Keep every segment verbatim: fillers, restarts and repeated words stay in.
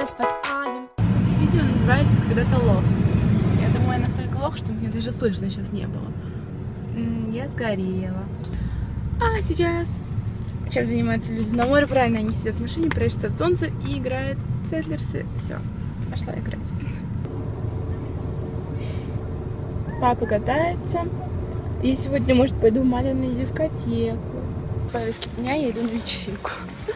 Видео называется «Когда-то лох». Я думаю, я настолько лох, что меня даже слышно сейчас не было. Я сгорела. А сейчас чем занимаются люди на море? Правильно, они сидят в машине, прячутся от солнца и играют в Тетлерсы. Все, пошла играть. Папа катается. Я сегодня, может, пойду в Малин на дискотеку. По повестке дня я иду на вечеринку.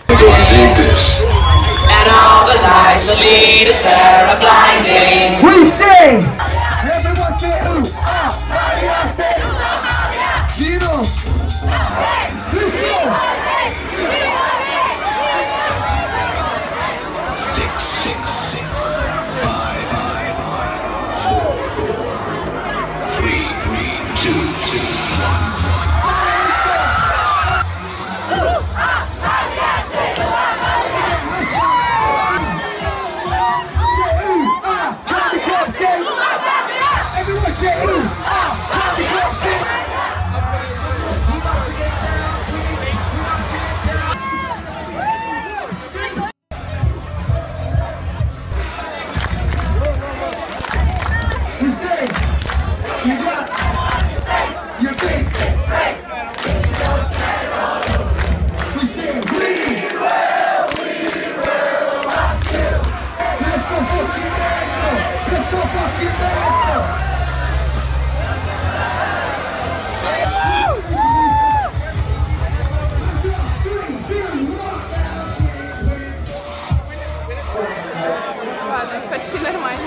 Ладно, почти нормально.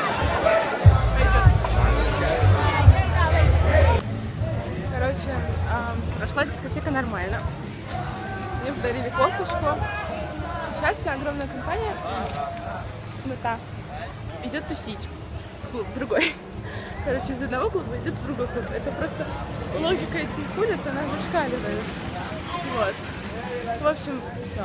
Короче, эм, прошла дискотека нормально. Мне подарили кофточку. Сейчас вся огромная компания, мета, идет тусить в клуб другой. Короче, из одного клуба идет в другой клуб. Это просто логика этих улиц, она зашкаливает. Вот. В общем, все.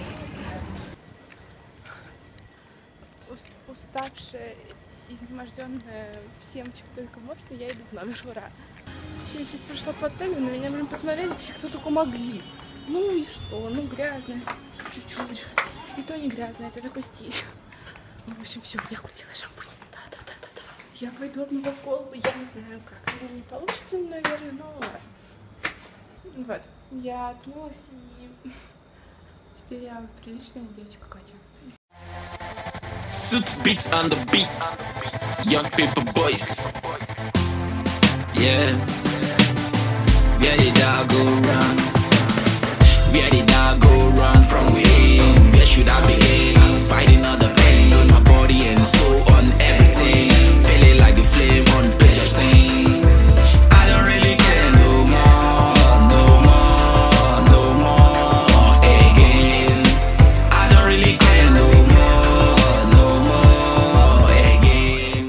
Уставшая, изнеможденная всем, чем только можно, я иду в номер, ура. Я сейчас пришла по отелю, на меня, блин, посмотрели, все кто только могли. Ну и что, ну грязно, чуть-чуть. И то не грязно, это такой стиль. Ну, в общем, все, я купила шампунь. Да-да-да-да-да. Я пойду обмывать голову, я не знаю как. У меня не получится, наверное, но... Вот, я отмылась и... Теперь я приличная девочка Катя. Suit beats on the beat, young people boys. Yeah, where did I go wrong? Where did I go wrong from within? Where should I begin? Fighting all the pain on my body and soul, on everything. Feeling like a flame on page of sin. I don't really care no more, no more, no more again. I don't really care no more, no more again.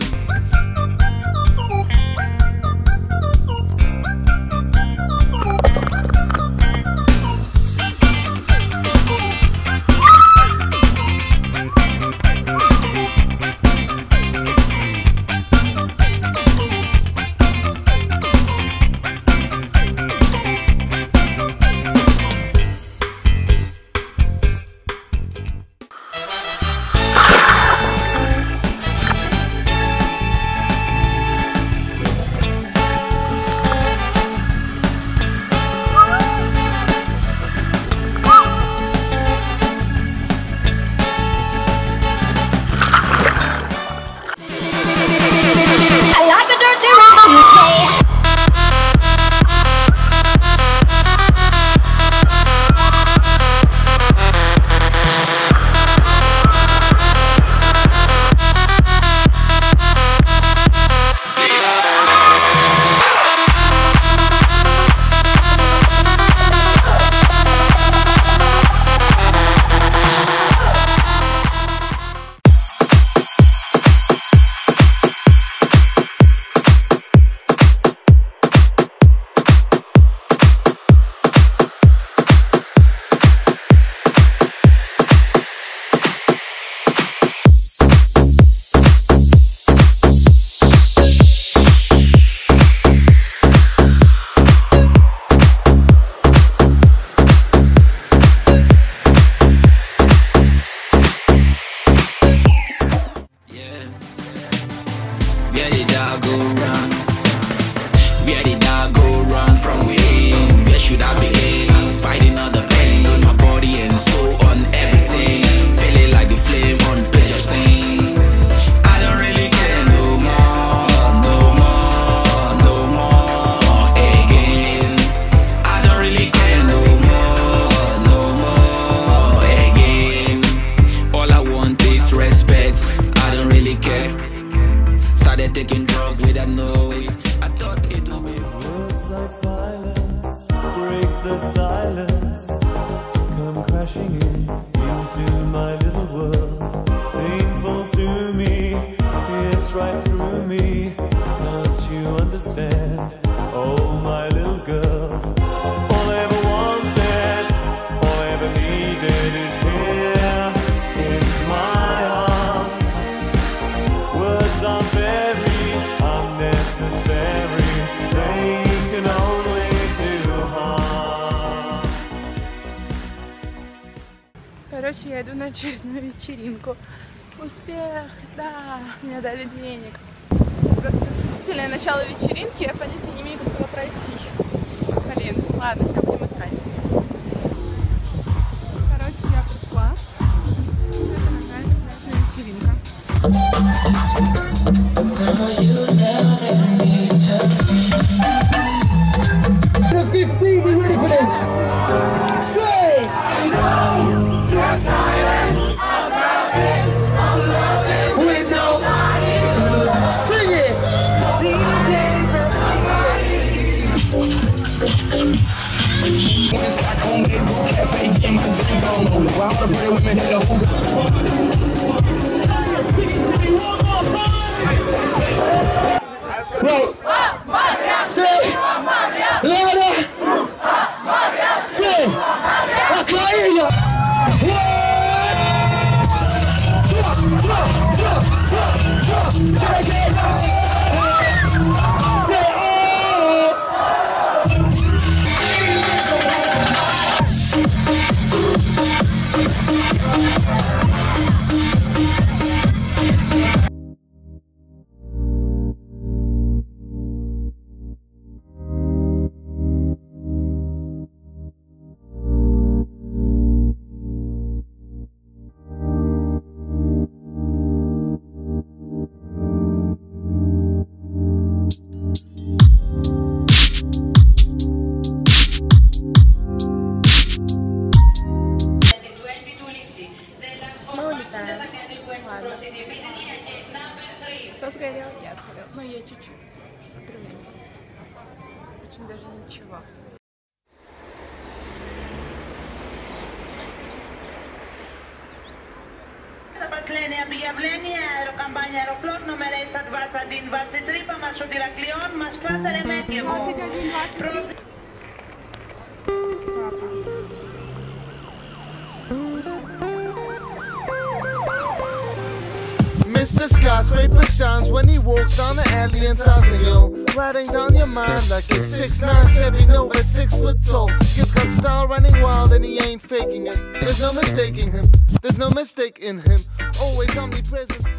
my little world, painful to me, it's right through me. Don't you understand? Oh, my little girl. All I ever wanted, all I ever needed is here in my arms. Words are very unnecessary, they can only do harm. Короче, я иду на очередную вечеринку. Успех, да, мне дали денег. Просто начало вечеринки, я понятия не имею, как туда пройти. Блин, ладно, сейчас будем искать. Короче, я пришла. Это какая-то классная вечеринка. fifteen, be ready for this. Say! With nobody. Sing it! Right. Say! Louder! Say! I can't hear you! Кто сгорел? Я сгорел. Ну, я чуть-чуть. Очень даже ничего. Последнее объявление. Аэрокомпания «Аэрофлот» номер рейса двадцать один двадцать три по маршруту Ираклион, Москва, Шереметьево. Mister Skyscraper shines when he walks down the alley in Tazio, riding down your mind like a six nine Chevy Nova, six foot tall. Kid's got style running wild and he ain't faking it. There's no mistaking him, there's no mistake in him. Always omnipresent.